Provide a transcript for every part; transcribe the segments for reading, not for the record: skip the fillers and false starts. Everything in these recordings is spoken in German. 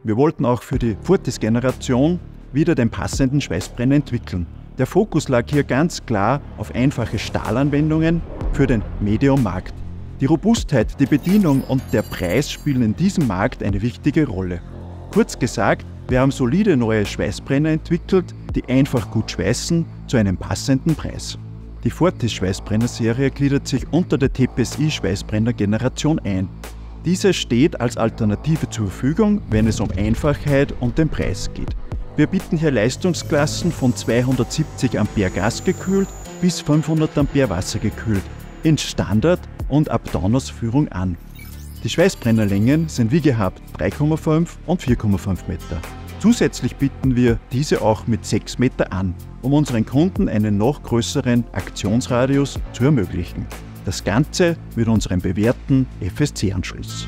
Wir wollten auch für die Fortis-Generation wieder den passenden Schweißbrenner entwickeln. Der Fokus lag hier ganz klar auf einfache Stahlanwendungen für den Medium-Markt. Die Robustheit, die Bedienung und der Preis spielen in diesem Markt eine wichtige Rolle. Kurz gesagt, wir haben solide neue Schweißbrenner entwickelt, die einfach gut schweißen zu einem passenden Preis. Die Fortis-Schweißbrenner-Serie gliedert sich unter der TPSI-Schweißbrenner-Generation ein. Diese steht als Alternative zur Verfügung, wenn es um Einfachheit und den Preis geht. Wir bieten hier Leistungsklassen von 270 Ampere gasgekühlt bis 500 Ampere wassergekühlt in Standard- und Up-Down-Ausführung an. Die Schweißbrennerlängen sind wie gehabt 3,5 und 4,5 Meter. Zusätzlich bieten wir diese auch mit 6 Meter an, um unseren Kunden einen noch größeren Aktionsradius zu ermöglichen. Das Ganze mit unserem bewährten FSC-Anschluss.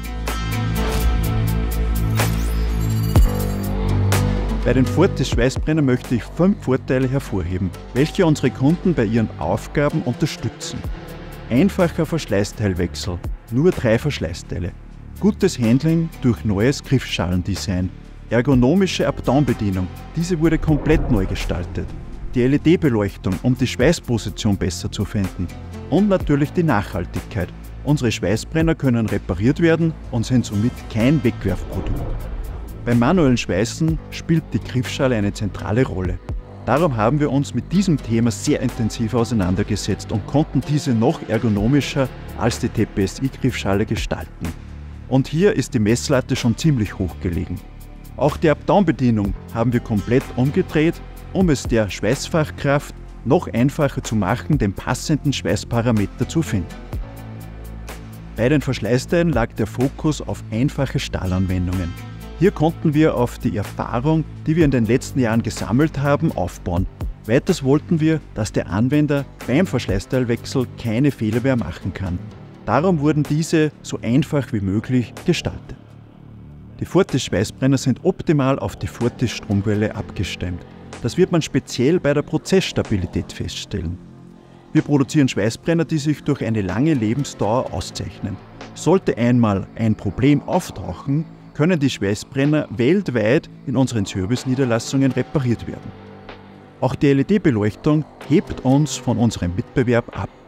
Bei den Fortis-Schweißbrenner möchte ich 5 Vorteile hervorheben, welche unsere Kunden bei ihren Aufgaben unterstützen. Einfacher Verschleißteilwechsel, nur 3 Verschleißteile. Gutes Handling durch neues Griffschalendesign. Ergonomische Up-Down-Bedienung, diese wurde komplett neu gestaltet. Die LED-Beleuchtung, um die Schweißposition besser zu finden. Und natürlich die Nachhaltigkeit. Unsere Schweißbrenner können repariert werden und sind somit kein Wegwerfprodukt. Beim manuellen Schweißen spielt die Griffschale eine zentrale Rolle. Darum haben wir uns mit diesem Thema sehr intensiv auseinandergesetzt und konnten diese noch ergonomischer als die TPSI-Griffschale gestalten. Und hier ist die Messlatte schon ziemlich hoch gelegen. Auch die Up-Down-Bedienung haben wir komplett umgedreht, um es der Schweißfachkraft noch einfacher zu machen, den passenden Schweißparameter zu finden. Bei den Verschleißteilen lag der Fokus auf einfache Stahlanwendungen. Hier konnten wir auf die Erfahrung, die wir in den letzten Jahren gesammelt haben, aufbauen. Weiters wollten wir, dass der Anwender beim Verschleißteilwechsel keine Fehler mehr machen kann. Darum wurden diese so einfach wie möglich gestaltet. Die Fortis-Schweißbrenner sind optimal auf die Fortis-Stromquelle abgestimmt. Das wird man speziell bei der Prozessstabilität feststellen. Wir produzieren Schweißbrenner, die sich durch eine lange Lebensdauer auszeichnen. Sollte einmal ein Problem auftauchen, können die Schweißbrenner weltweit in unseren Service-Niederlassungen repariert werden. Auch die LED-Beleuchtung hebt uns von unserem Mitbewerb ab.